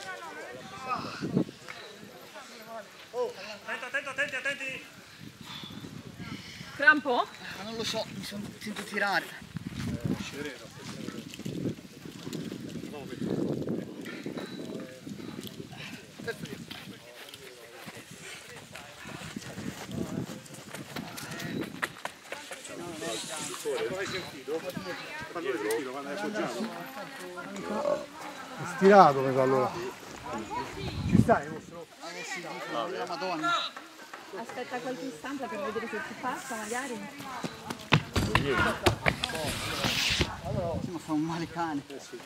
Attenti. Crampo? Ma non lo so, mi sento tirare. Quando hai sentito? Quando hai appoggiato? È stirato mi sa allora. Ci stai, mostro? La Madonna. Aspetta qualche istante per vedere se ti passa magari. Sì, ma fa un male cane.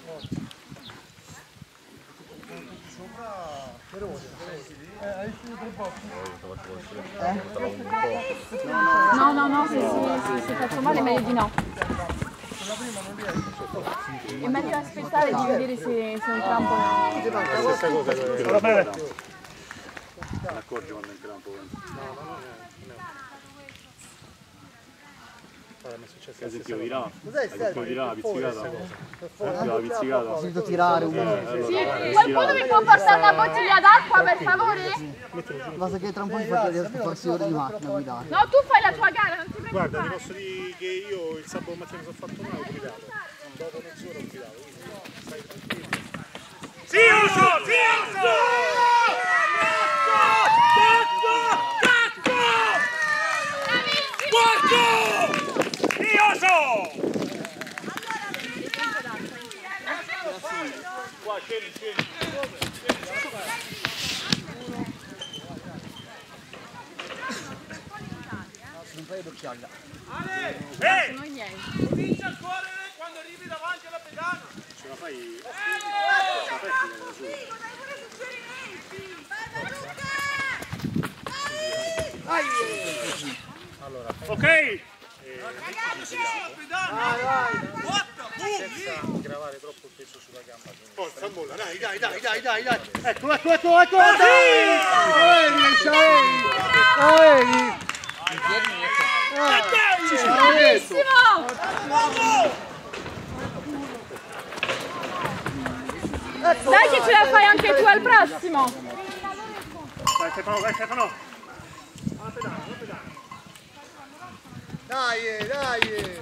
No, se si faccio male è meglio di no. È meglio aspettare di vedere se un crampo La stessa cosa che va bene. Non accorgi quando è il crampo. Che sentivo tirare? Sentivo tirare la pizzicata? Ho sentito tirare un Qualcuno mi può portare una bottiglia d'acqua per favore? basta che tra un po' mi faccio farsi ore di macchina a guidare. No, tu fai la tua gara, non ti preoccupare. Guarda, ti posso dire che io il sabato mattina mi sono fatto male, ho guidato. Dopo mezz'ora ho guidato, quindi stai tranquillo. Sì, uso! Qua, scendi. Non fai d'occhiaia. Noi niente. Comincia a correre quando arrivi davanti alla pedana. Ce la fai? Allora, ok! Ragazzi, sulla pedana! Senza gravare troppo il peso sulla gamba. Forza, molla, dai. Ecco. Dai che ce la fai anche tu al prossimo. Vai Stefano. Alla pedana. Dai.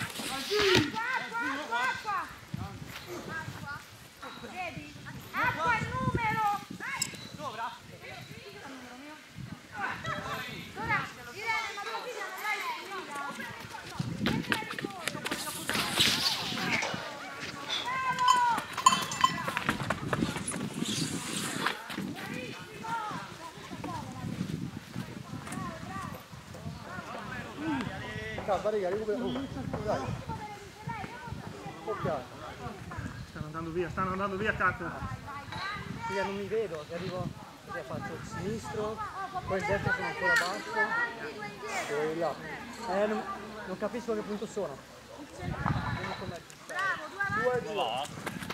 Vedi? Acqua il numero! Sopra? Ora, Irene, ma tua figlia non l'hai Raga, recupera. Dai. Ok. Stanno andando via Cacco. Io non mi vedo, arrivo, faccio il sinistro, poi il destro sono ancora basso. E là. Non capisco a che punto sono. Bravo, 2 avanti!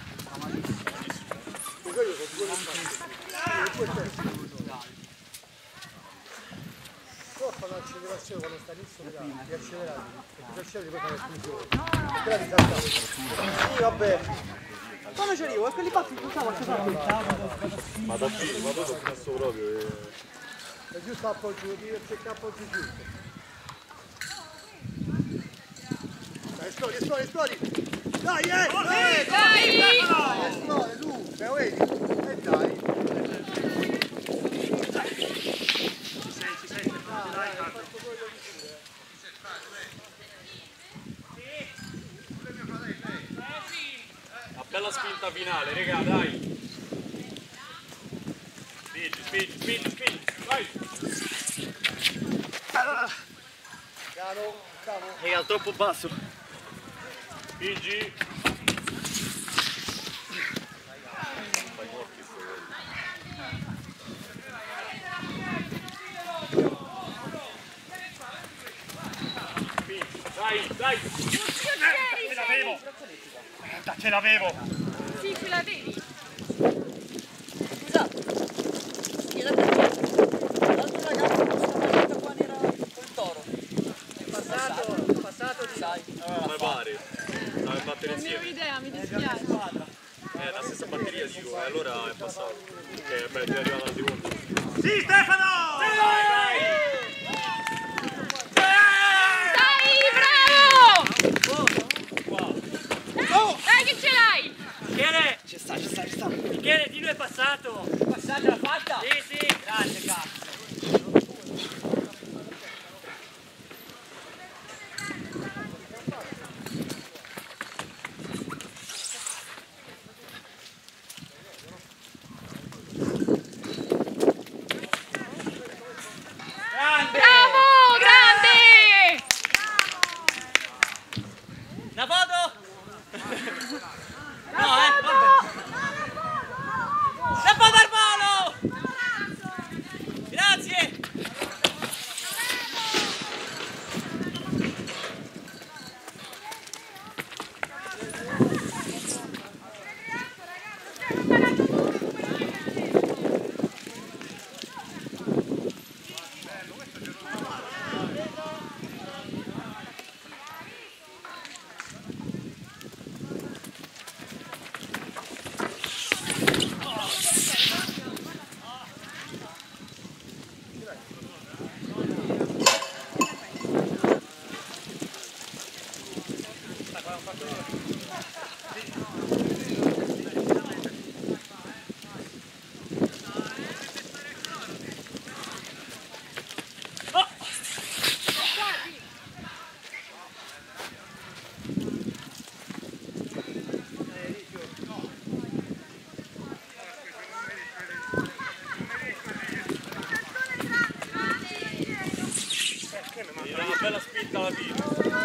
Fa un'accelerazione quando sta all'inizio di accelerare, perché se acceleri poi fai l'esplosione. Però di saltare. Sì, vabbè. Quando ci arrivo, quelli baffi facciamo a Ma da qui, ma dopo questo proprio è giusto appoggio, devi cercare appoggio giusto. Dai, esplodi! Dai, esplode, tu, te lo vedi? E dai. Ci sei, dai Cacco. Una bella spinta finale, raga, dai. Spingi, vai. Piano, Raga, troppo basso. Spingi. Dai. Ce l'avevo. Sì, ce l'avevi. Scusate, l'altro ragazzo che stava dietro qua era col toro. È passato di sai. Come pare? Stava in batteria Non ne ho insieme. idea, mi dispiace. La stessa batteria di dico, allora è passato. Ok, beh, ti è arrivata la seconda. Sì, Stefano! Dai che ce l'hai! Michele! Ci sta. Michele, Dino è passato! Passato, l'ha fatta? Sì. Grazie, cazzo. Bravo, grande! La foto? No, vabbè. La foto al volo! Grazie! Una bella spinta alla fine.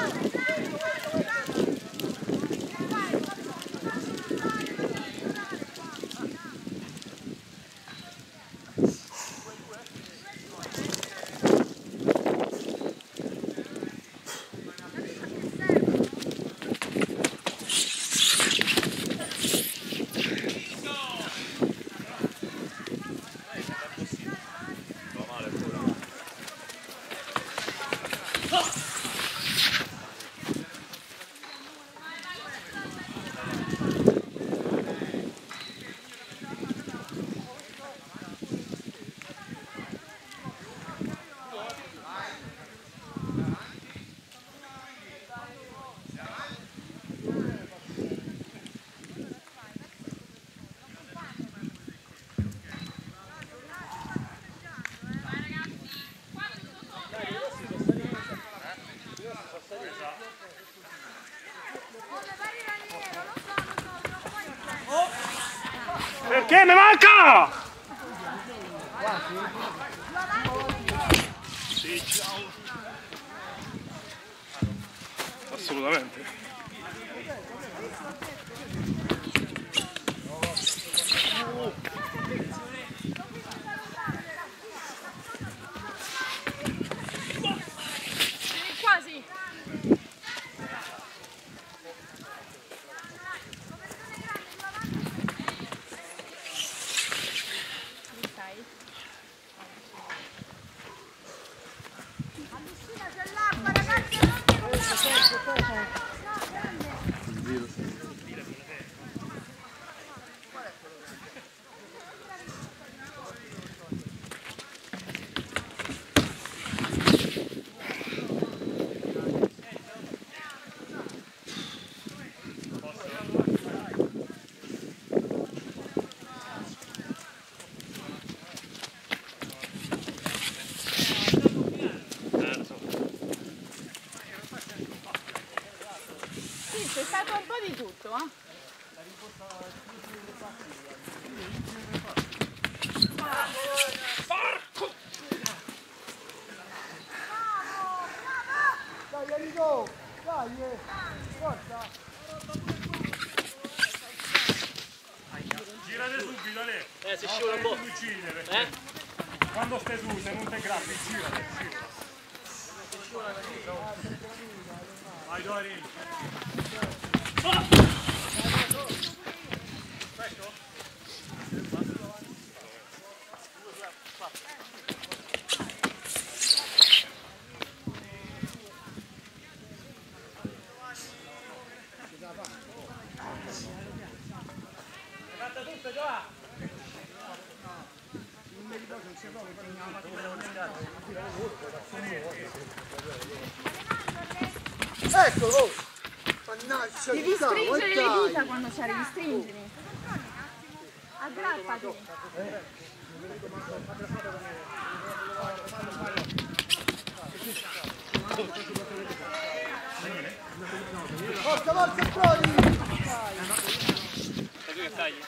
Perché mi manca? Sì, ciao. Assolutamente. Quasi! All'uscita c'è l'acqua, ragazzi! Sì, c'è stato un po' di tutto, eh? Dai Enrico, dai, forza! Girate subito, Ale. Si scivola un po'. Quando stai su, se non ti graffi, girate, scivola. Vai Dori. Fatta tutto, Giovanni! Eccolo! Mannaggia! Devi stringere le dita quando c'è, devi stringere. Aggrappati. Forza, forza, Prodi! Sai tu che tagli?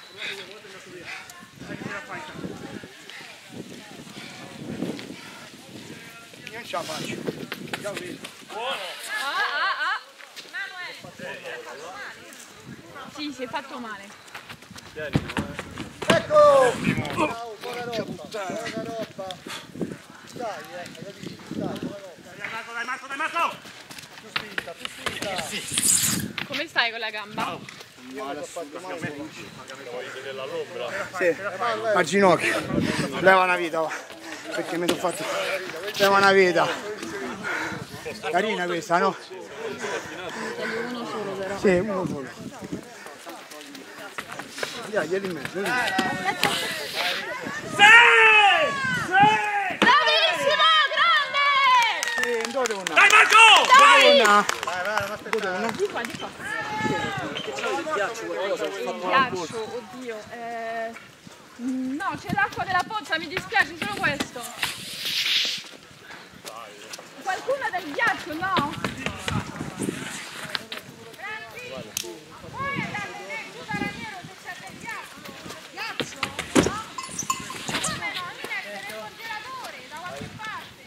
Io non ce la faccio. Già vedo. Sì, si è fatto male. Ecco! Bravo, buona roba, buona roba. Dai, hai capito? Dai, buona roba. Dai Marco! Più spinta. Come stai con la gamba? Sì, a ginocchio. Leva una vita, va. Perché mi sono fatto. Leva una vita. Carina questa, no? Uno solo però. Sì, uno solo. Dai, ieri in mezzo. Bravissimo, grande! Sì, un dove una. Dai Marco! Una. Di qua, di qua. Ghiaccio, oddio. No, c'è l'acqua della pozza, mi dispiace, solo questo. Qualcuno ha del ghiaccio, no? Poi andate nel giugaraniero se c'è del ghiaccio. Ghiaccio? No? Come no? Io nel congelatore, da qualche parte.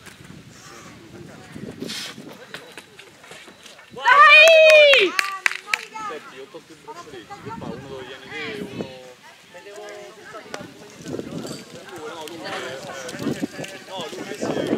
Dai! Senti, io tocco il braccialetto, che fa? Uno dove viene te e uno... No, lui si è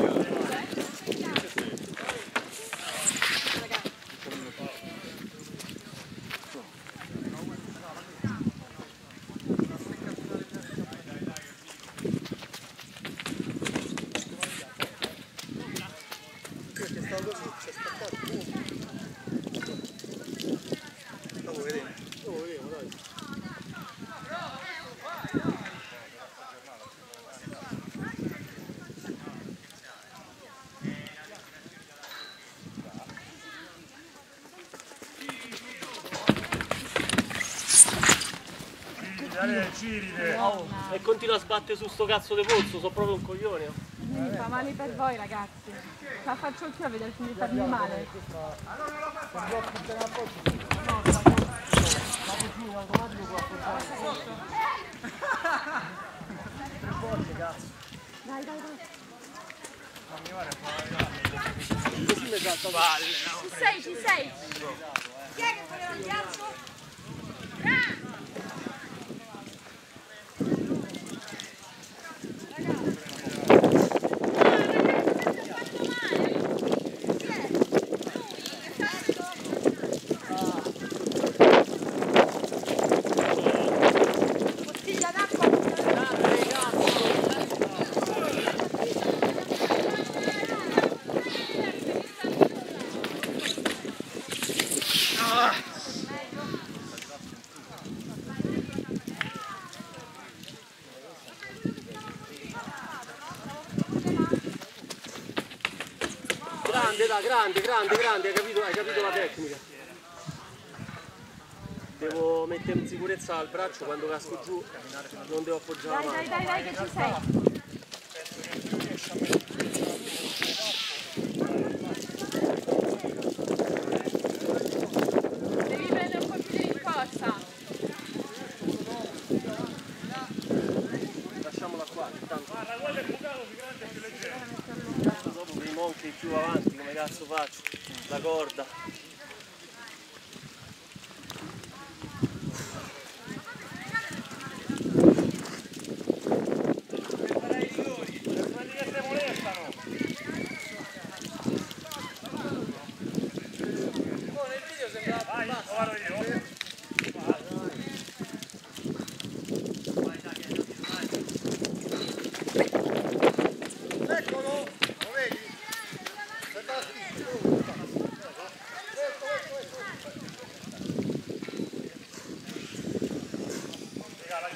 E continua a sbattere su sto cazzo di polso, sono proprio un coglione. Mi fa male per voi ragazzi. La faccio anche a vedere se mi farmi male. Dai, dai, dai. Ci sei, ci sei. Chi è che voleva il ghiaccio? Bottiglia d'acqua. Grande, hai capito la tecnica. Devo mettere in sicurezza il braccio quando casco giù, non devo appoggiare la mano. Dai, che ci sei. Devi prendere un po' più di rinforza. Lasciamola qua, intanto. Dopo per i monchi più avanti, come cazzo faccio? La corda. Eccolo! Lo vedi?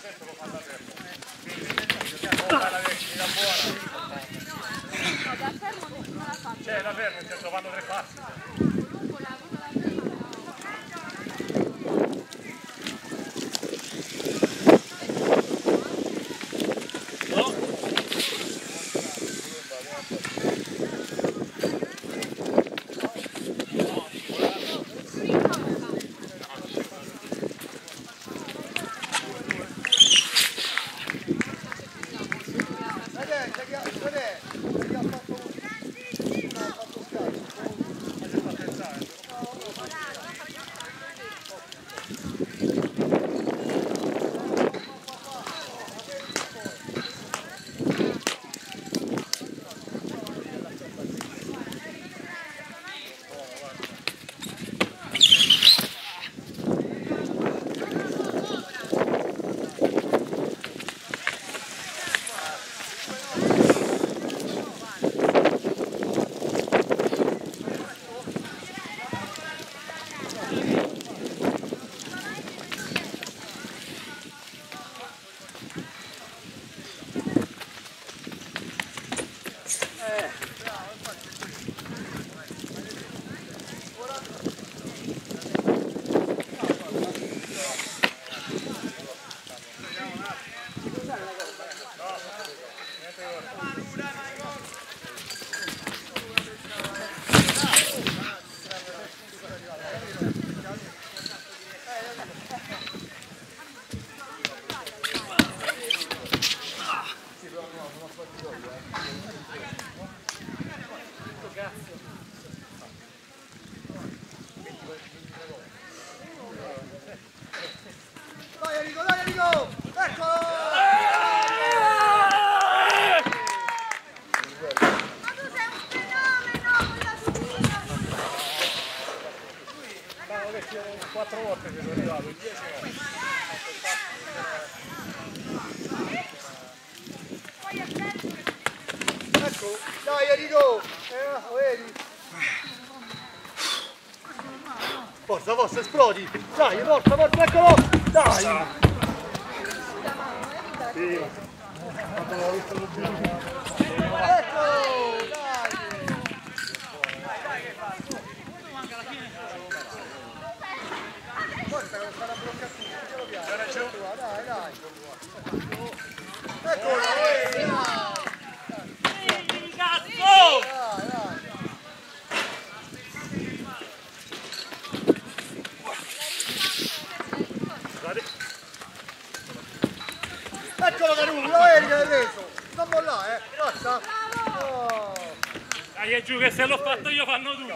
da fermo nessuno la fa. Cioè, la fermo, certo, vanno 3 passi. Dai Enrico! Eccolo! Ma tu sei un fenomeno con la subita! 4 volte che sono arrivato, in 10 no. Poi è bello! Ecco, dai Enrico! Vedi? Forza, forza, esplodi! Dai, forza, forza, eccolo! Dai! Eccolo! Dai! Forza che lo stanno a bloccare tutti, piano piano. Dai, dai! Eccolo! Dai, dai! Eccolo Caruso, lo vedi che l'hai preso! Non mollare, forza! Oh. Dai, è giù che se l'ho fatto io fanno tutti.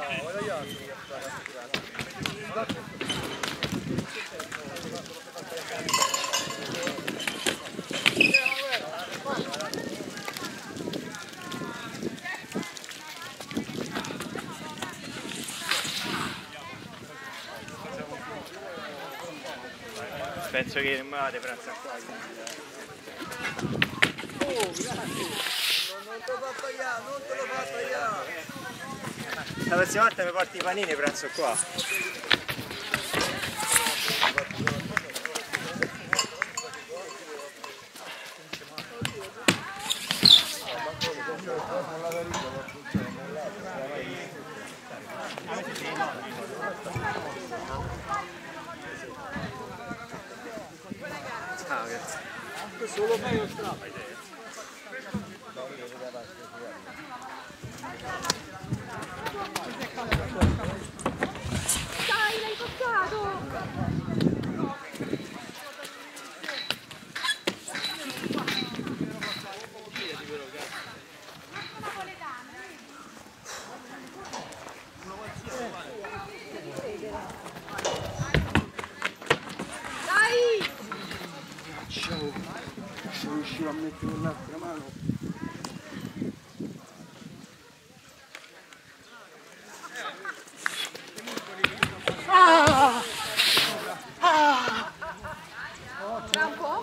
Penso che non me la pranzo qua. Non te lo fa tagliare, non te lo fa tagliare! La prossima volta mi porti i panini e pranzo qua. Ah, grazie. Questo lo fai o strappo? Dai, l'hai toccato! Dai! Se riuscivo a mettere un'altra mano. Tra un po'?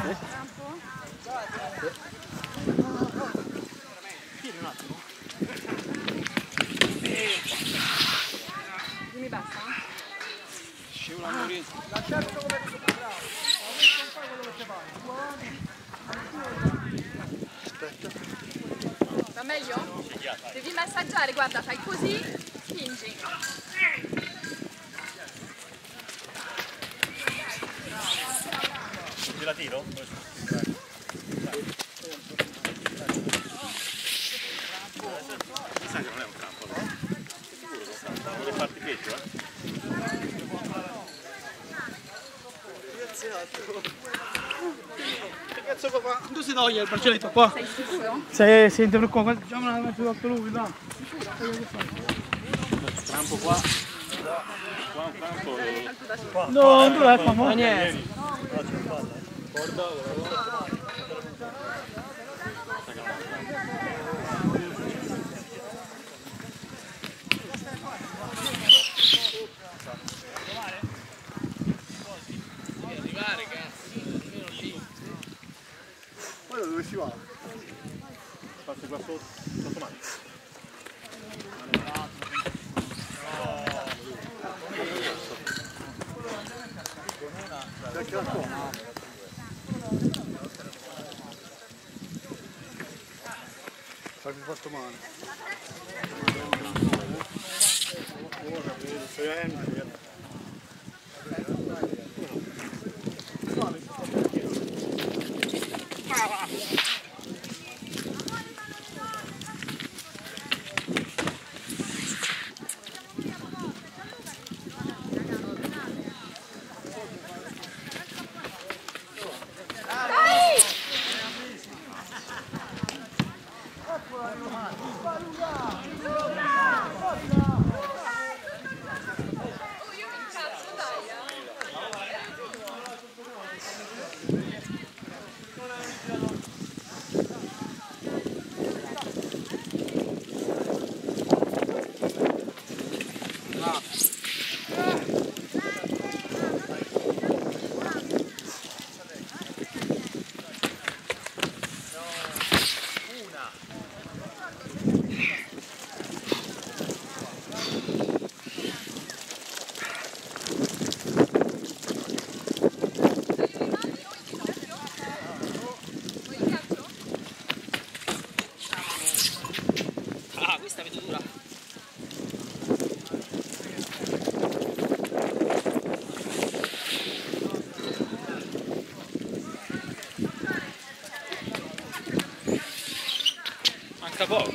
Dimmi basta. Lasciate come bravo, non fai quello che ti pare. Meglio? Devi massaggiare, guarda, fai così, spingi. Te la tiro? Sai che non è un campo, no? Sicuro che è un campo, vuole farti peggio, Che cazzo fa? Tu si toglie il braccialetto qua? Sei sicuro? Se sente per qua, facciamo una mezzo fatto lui, là. campo qua. Qua un campo e... No, non è famoso. Ma niente. Poi dove si va? Faccio qua sotto mano. Fai più fatto male. Questa vedo dura. Manca poco.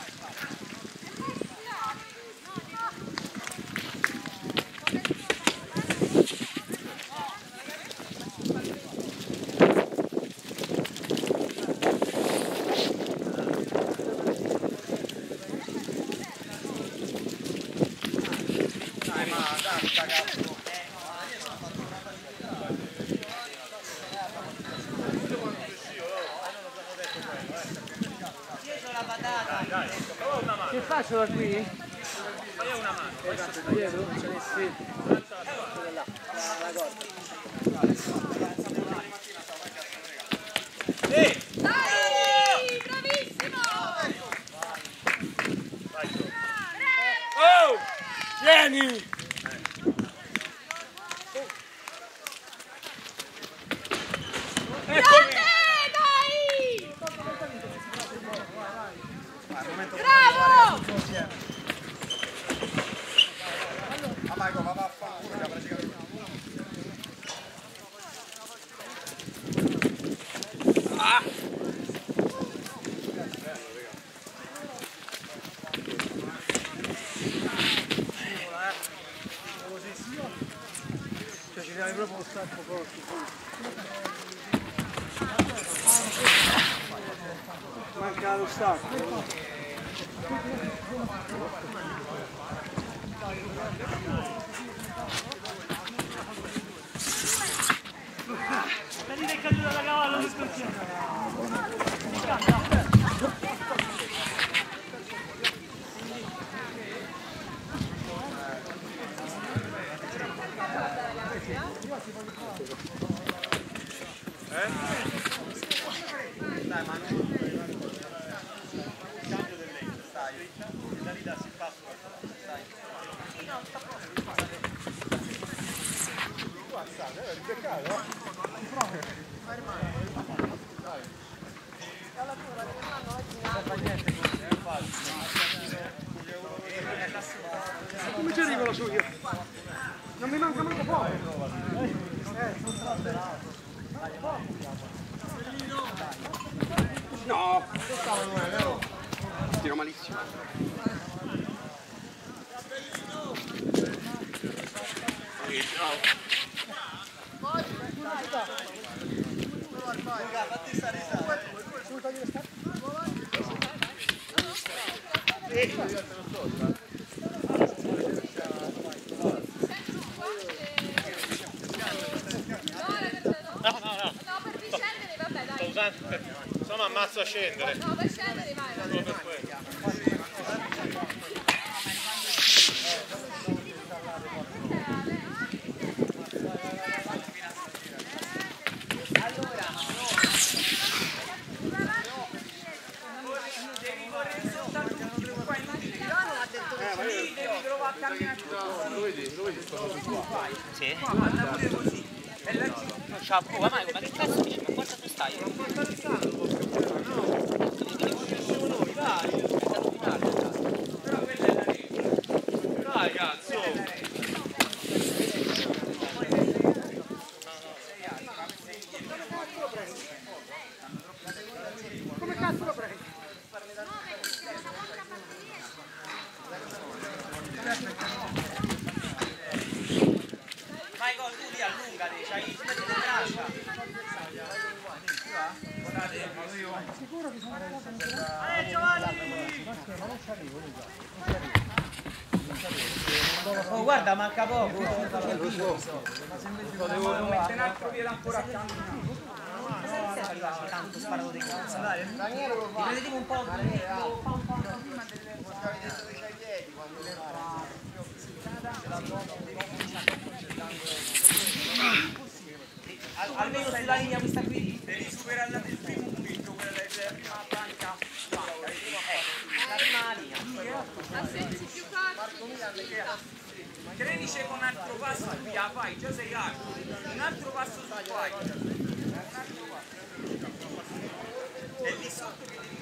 Che faccio da qui? Fai una mano. Esatto, dietro? Sì. Là, la corda. Dai, bravissimo! Oh! Vieni! Grande, dai! Bravo! Cioè ci siamo proprio stacco forti. Manca lo stacco. Venite è caduta da cavallo, che Dai, ma non... Cambio del legno, stai. Da lì darsi il passo, stai. Guardate, è ripeccato, Dai. Come ci arrivo la suglia? Non mi manca manco poco. No! Tiro malissimo. No, per discendere, vabbè, dai. Insomma, ammazzo a scendere. No, per scendere, vai, vai. Solo per quello. Sì. Guarda pure così. E la non c'ha prova, ma che cazzo dici? Ma guarda tu stai. Dai, cazzo! Come cazzo lo prendi? Michael, tu lì allungati, c'hai il pezzo di braccia. Sicuro che sono Oh, guarda, manca poco. devo mettere un altro piede ancora accanto. Tanto sparato di cazzo. Dai, ripetimi un po'. Almeno sulla linea questa qui devi superare il primo punto, quella della prima panca. La prima linea. A sensi più corti. Credici con un altro passo qui la fai, già sei alto. Un altro passo su fai. E lì sotto che devi